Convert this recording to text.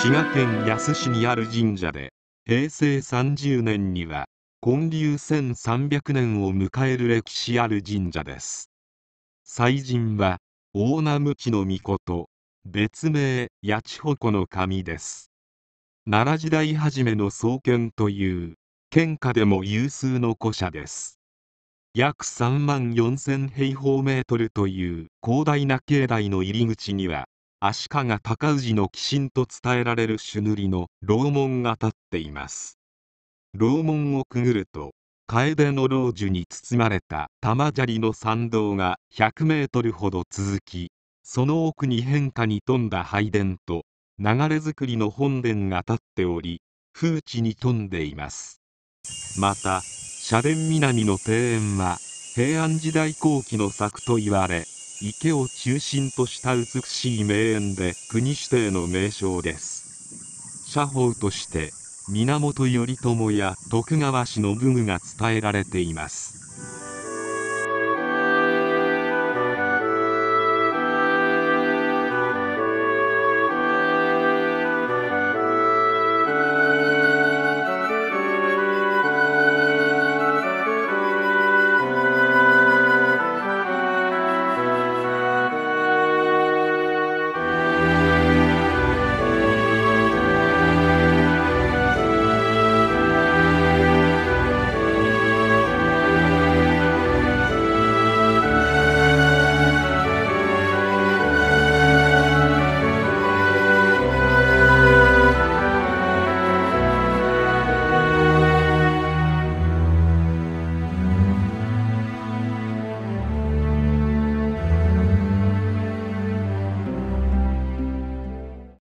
滋賀県野洲市にある神社で、平成30年には建立1300年を迎える歴史ある神社です。祭神は大名向の命、別名八千穂の神です。奈良時代初めの創建という県下でも有数の古社です。約3万4000平方メートルという広大な境内の入り口には、足利尊氏の寄進と伝えられる朱塗りの楼門が立っています。楼門をくぐると、楓の老樹に包まれた玉砂利の参道が100メートルほど続き、その奥に変化に富んだ拝殿と流れ作りの本殿が立っており、風致に富んでいます。また、社殿南の庭園は平安時代後期の作と言われ、池を中心とした美しい名園で国指定の名勝です。社宝として源頼朝や徳川氏の武具が伝えられています。